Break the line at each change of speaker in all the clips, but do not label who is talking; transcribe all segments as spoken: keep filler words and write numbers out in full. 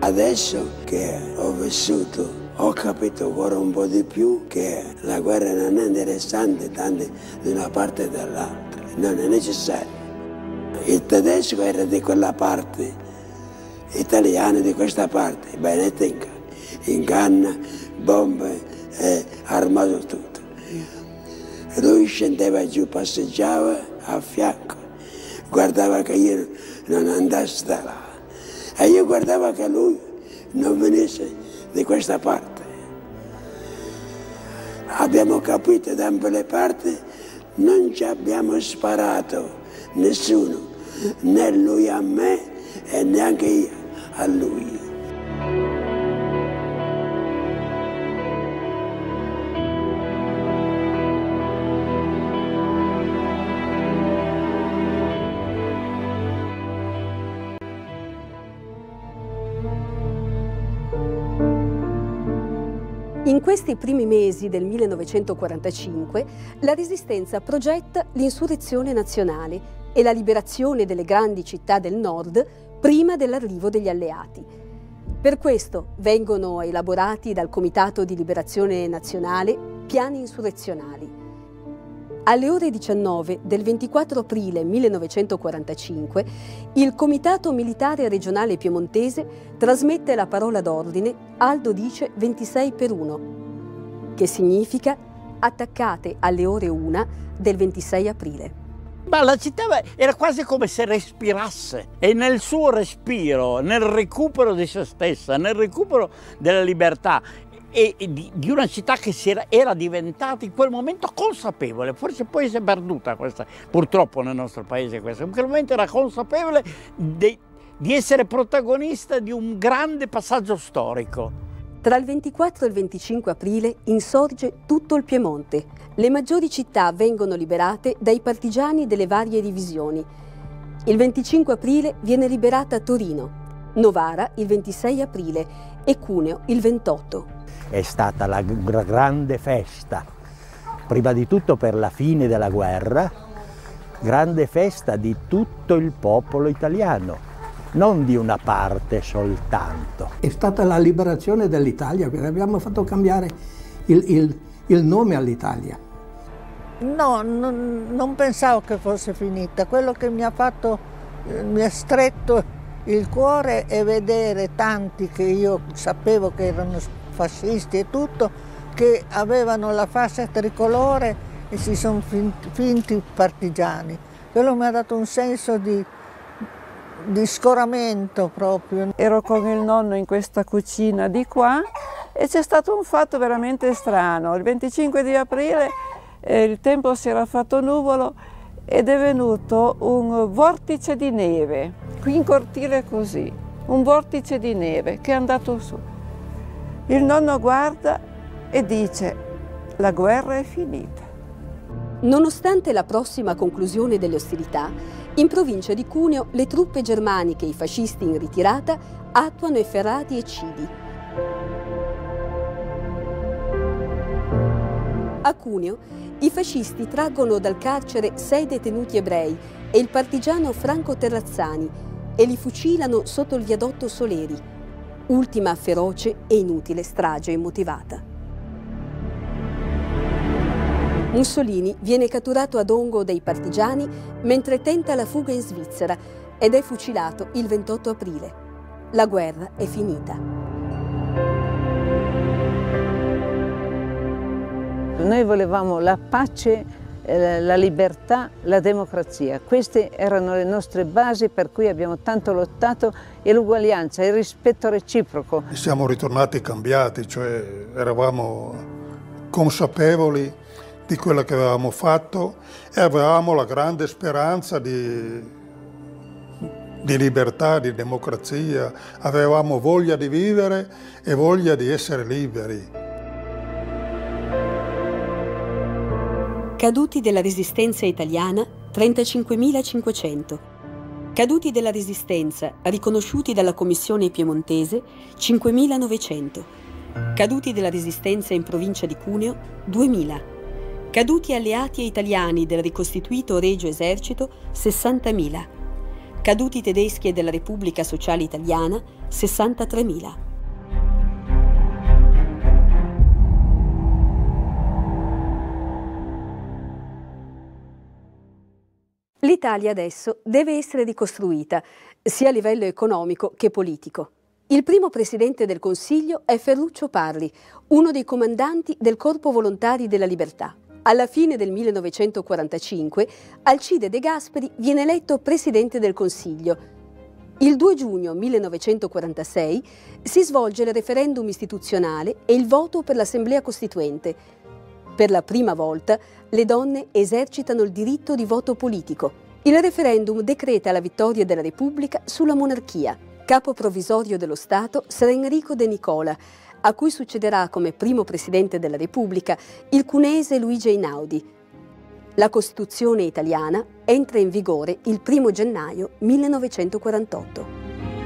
Adesso che ho vissuto ho capito ancora un po' di più che la guerra non è interessante tanto da una parte o dall'altra, non è necessario. Il tedesco era di quella parte, gli italiani di questa parte, Benetton, in canna, bombe, eh, armato tutto. Lui scendeva giù, passeggiava a fianco, guardava che io non andassi da là e io guardavo che lui non venisse di questa parte. Abbiamo capito da ambe le parti, non ci abbiamo sparato nessuno, né lui a me e neanche io a lui.
In questi primi mesi del millenovecentoquarantacinque la Resistenza progetta l'insurrezione nazionale e la liberazione delle grandi città del nord prima dell'arrivo degli alleati. Per questo vengono elaborati dal Comitato di Liberazione Nazionale piani insurrezionali. Alle ore diciannove del ventiquattro aprile millenovecentoquarantacinque il Comitato Militare Regionale Piemontese trasmette la parola d'ordine Aldo dice ventisei per uno, che significa attaccate alle ore una del ventisei aprile.
Ma la città era quasi come se respirasse e nel suo respiro, nel recupero di se stessa, nel recupero della libertà e di, di una città che si era, era diventata in quel momento consapevole, forse poi si è perduta questa, purtroppo nel nostro paese questo, in quel momento era consapevole di, di essere protagonista di un grande passaggio storico.
Tra il ventiquattro e il venticinque aprile insorge tutto il Piemonte. Le maggiori città vengono liberate dai partigiani delle varie divisioni. Il venticinque aprile viene liberata Torino, Novara il ventisei aprile e Cuneo il ventotto.
È stata la grande festa, prima di tutto per la fine della guerra, grande festa di tutto il popolo italiano, non di una parte soltanto.
È stata la liberazione dell'Italia, perché abbiamo fatto cambiare il, il, il nome all'Italia.
No, non, non pensavo che fosse finita. Quello che mi ha fatto, mi ha stretto il cuore è vedere tanti che io sapevo che erano fascisti e tutto, che avevano la fascia tricolore e si sono finti, finti partigiani. Quello mi ha dato un senso di, di scoramento proprio.
Ero con il nonno in questa cucina di qua e c'è stato un fatto veramente strano. Il venticinque di aprile eh, il tempo si era fatto nuvolo ed è venuto un vortice di neve, qui in cortile così, un vortice di neve che è andato su. Il nonno guarda e dice: la guerra è finita.
Nonostante la prossima conclusione delle ostilità, in provincia di Cuneo le truppe germaniche e i fascisti in ritirata attuano efferati eccidi. A Cuneo i fascisti traggono dal carcere sei detenuti ebrei e il partigiano Franco Terrazzani e li fucilano sotto il viadotto Soleri. Ultima feroce e inutile strage immotivata. Mussolini viene catturato ad Ongo dai partigiani mentre tenta la fuga in Svizzera ed è fucilato il ventotto aprile. La guerra è finita.
Noi volevamo la pace, la libertà, la democrazia. Queste erano le nostre basi per cui abbiamo tanto lottato, e l'uguaglianza, il rispetto reciproco.
Siamo ritornati cambiati, cioè eravamo consapevoli di quello che avevamo fatto e avevamo la grande speranza di, di libertà, di democrazia, avevamo voglia di vivere e voglia di essere liberi.
Caduti della Resistenza italiana, trentacinquemilacinquecento. Caduti della Resistenza, riconosciuti dalla Commissione piemontese, cinquemilanovecento. Caduti della Resistenza in provincia di Cuneo, duemila. Caduti alleati e italiani del ricostituito Regio Esercito, sessantamila. Caduti tedeschi e della Repubblica Sociale Italiana, sessantatremila. L'Italia adesso deve essere ricostruita, sia a livello economico che politico. Il primo presidente del Consiglio è Ferruccio Parri, uno dei comandanti del Corpo Volontari della Libertà. Alla fine del millenovecentoquarantacinque, Alcide De Gasperi viene eletto presidente del Consiglio. Il due giugno millenovecentoquarantasei si svolge il referendum istituzionale e il voto per l'Assemblea Costituente. Per la prima volta le donne esercitano il diritto di voto politico. Il referendum decreta la vittoria della Repubblica sulla monarchia. Capo provvisorio dello Stato sarà Enrico De Nicola, a cui succederà come primo presidente della Repubblica il cuneese Luigi Einaudi. La Costituzione italiana entra in vigore il primo gennaio millenovecentoquarantotto.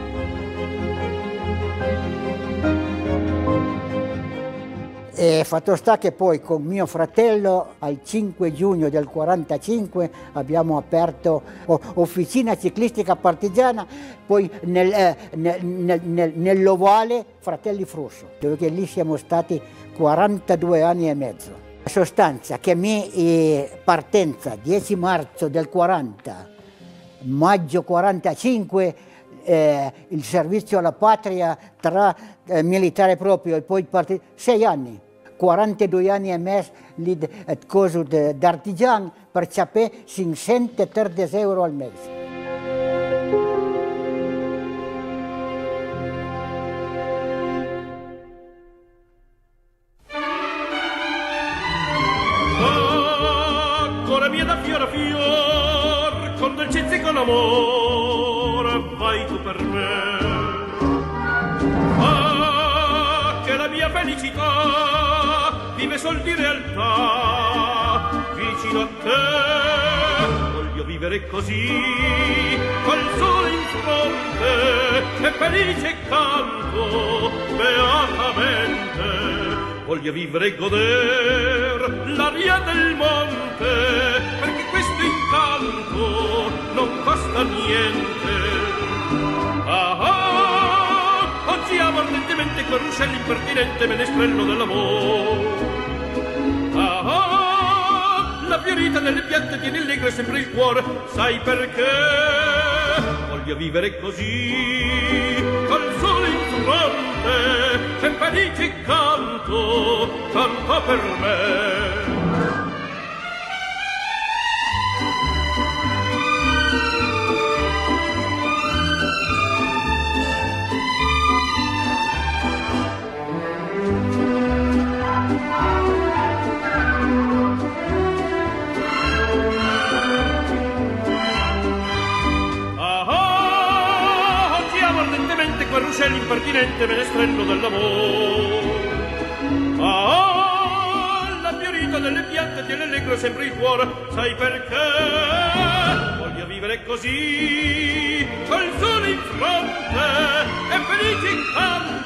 E fatto sta che poi con mio fratello al cinque giugno del quarantacinque abbiamo aperto Officina Ciclistica Partigiana, poi nel, eh, nel, nel, nell'Ovale Fratelli Frusso, dove lì siamo stati quarantadue anni e mezzo. La sostanza che mia eh, partenza dieci marzo del quaranta, maggio quarantacinque, eh, il servizio alla patria tra eh, militare proprio e poi partito, sei anni. quarantadue anni e mezzo di coso d'artigiano per sapere cinquecentotrenta euro al mese.
Ancora mia da fiore a fior, con dolcezza e con amore, vai tu per me. Ah, che la mia felicità vive sol di realtà vicino a te. Voglio vivere così, col sole in fronte, e felice canto beatamente. Voglio vivere e goder l'aria del monte, perché questo incanto non costa niente. Ah, ah, oggi amo ardentemente quel ruscello impertinente menestrello dell'amore. Ah, ah, la fiorita delle piante tiene allegro sempre il cuore, sai perché? Voglio vivere così, col sole in fronte, e felice canto, canto per me. Ruscello impertinente menestrello dell'amore. Ah, la fiorita delle piante tiene allegro sempre il cuore, sai perché? Voglio vivere così, col sole in fronte, e felice in canto.